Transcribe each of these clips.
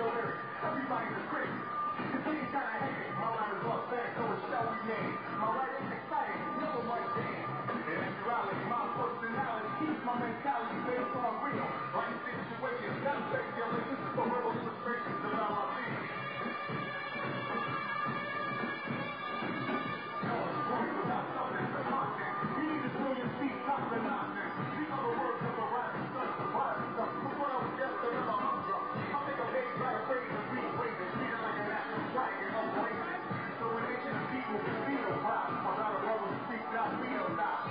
lyrics. Everybody's a critic. The thing's kinda hectic. My line is authentic, so it shall remain. My writing's exciting, never mundane. In actuality, my personality keeps my mentality based on real life situations. That's regulations for real illustrations about my being. Without something to content, you need a trillion feet, top the nonsense. These are the words of a rising sun, surviving stuff. Before I was yesterday, I'm a humdrum. I'll make a page out of phrase and rephrase it, treat it like a national dragon of races. So a nation of people can feel proud. My battle brothers speak, not real now.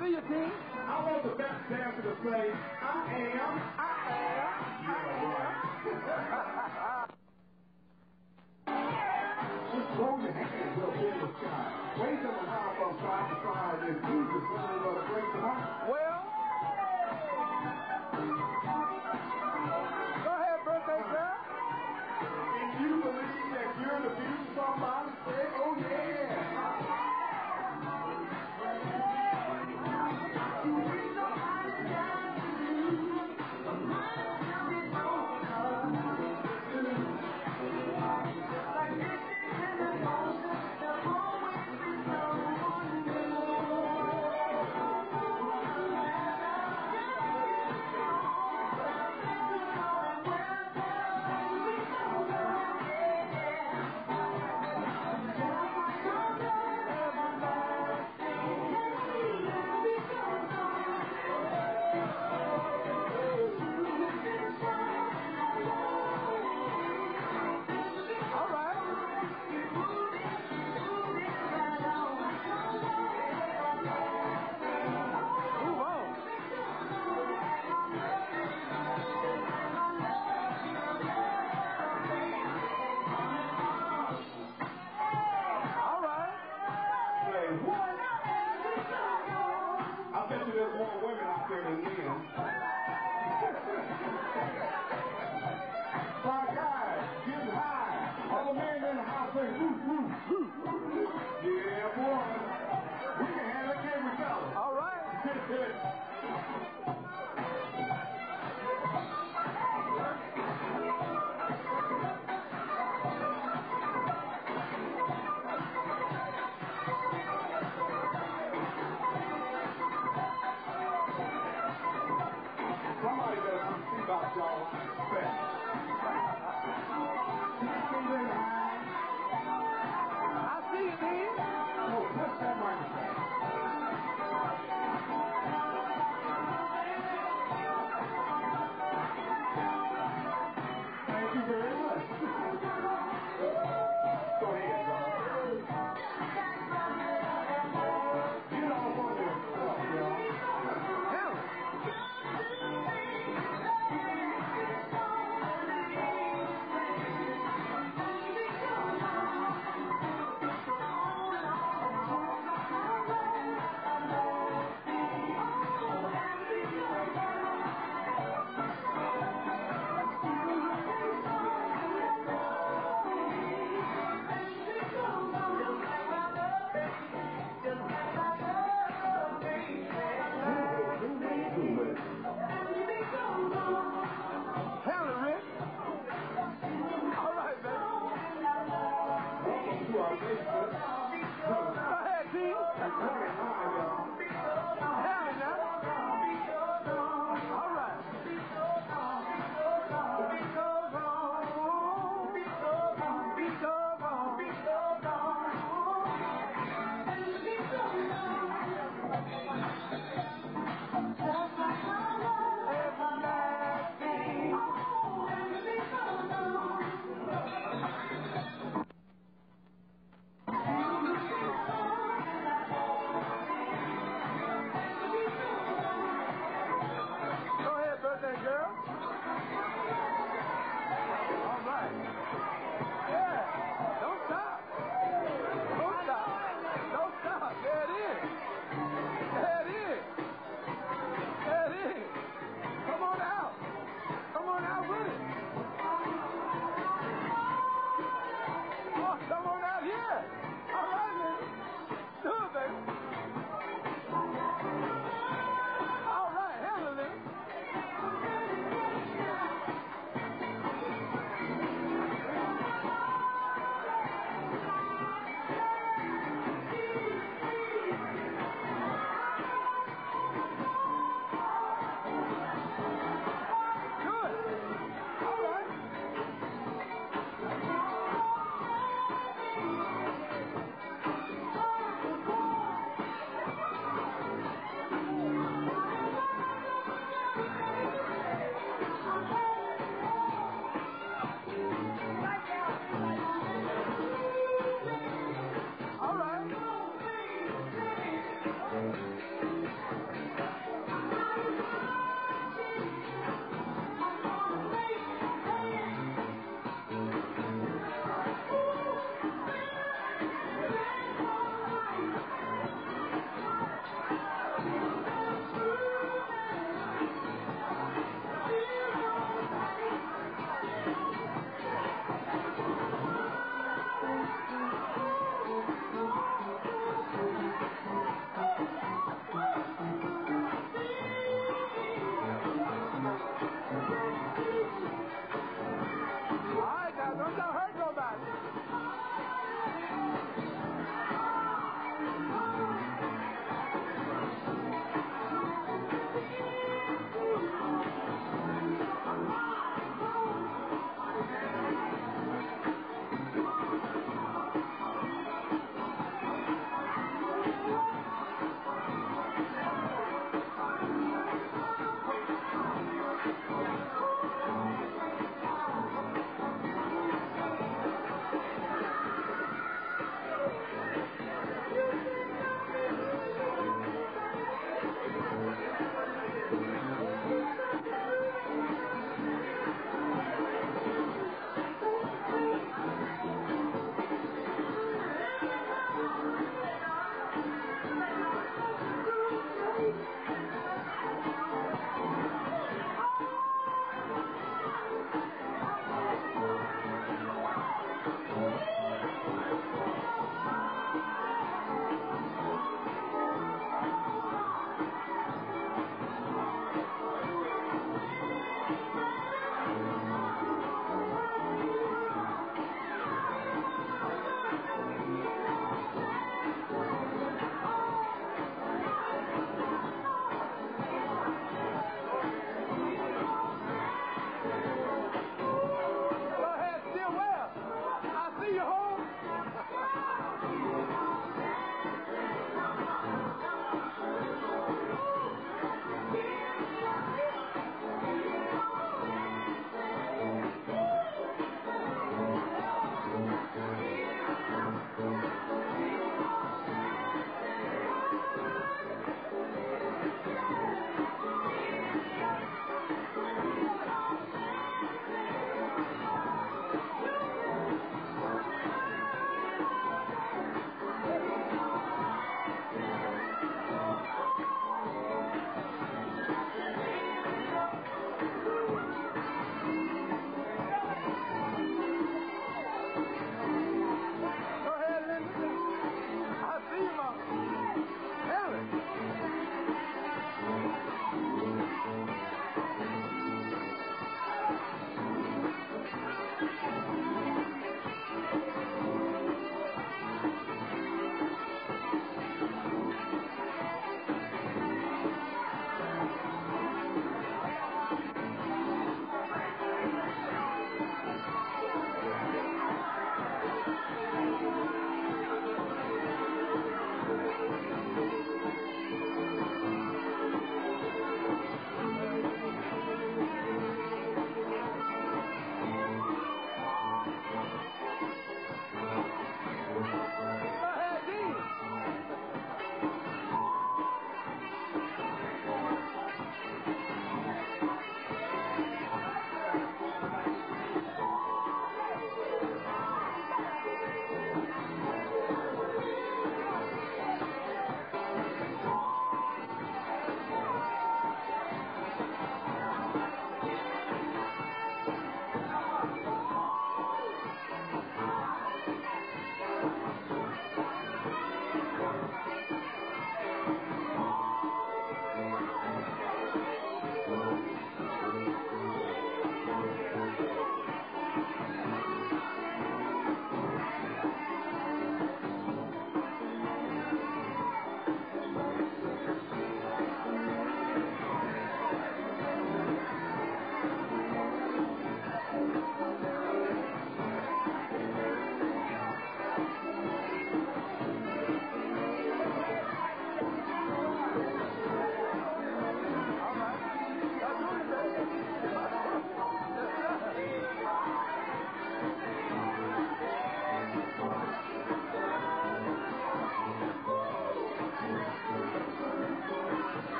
See you, team. I want the best dancer to say, I am. Just throw your hands up in the sky. Wave them high from side to side and move the sun of the great tonight. Well, go ahead, birthday girl. If you believe that you're the future, somebody say, oh yeah. I bet you there's more women out there than men. My guys, getting high. All the men in the house say, woo, woo, woo. Yeah, boy. We can handle it, can't we, fellas? All right. Somebody better come see about y'all.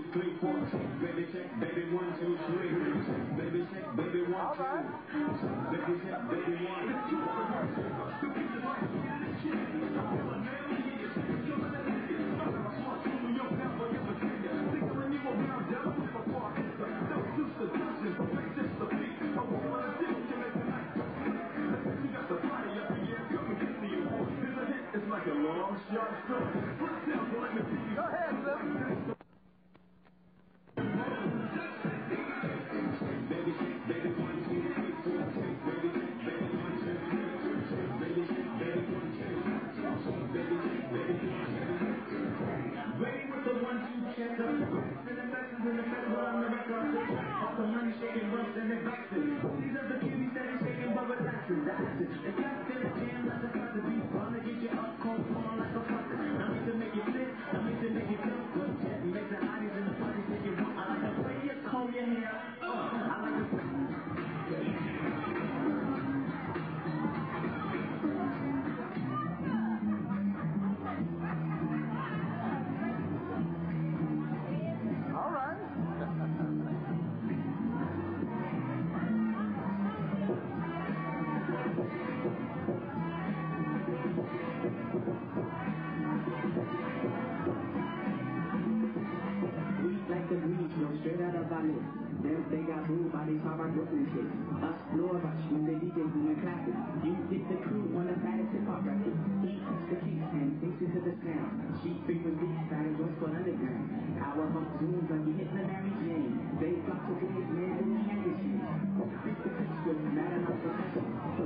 3, 4. Baby check, baby 1, 2, 3. Baby check, baby 1, 2. Baby check, baby 1. It's like a long shot. Go ahead, Slim. Baby, baby, 1, 2, 3, 4. Baby, baby, 1, 2, 3. Baby, baby, 1, 2. Baby, baby, 1, 2. Ready with the 1, 2 check up. Sending messages in the middle of the record. All the money shaking, bumps and they're vexing. These are the cuties that ain't shaking but relaxing. The acid, they got in the jam like a cut to be fun to get you up, cold, on like a fucker. I need to make you fit, I need to make you feel good. Make the hotties in the party take you want. I like the way you comb your hair. I like the way. All right. Like the breeze, no straight out of Valley. Them they got moved by these hard Brooklyn chicks. Us blow rush when they DJ doing classic. You get the crew on the baddest hip hop record. He puts the kicks and takes it to the sound. She frequent beats, battles was for underground. Our hunk zooms like he hitting the Mary Jane. They flock to his man in the handkerchief. Fix the pitch with mad enough professional.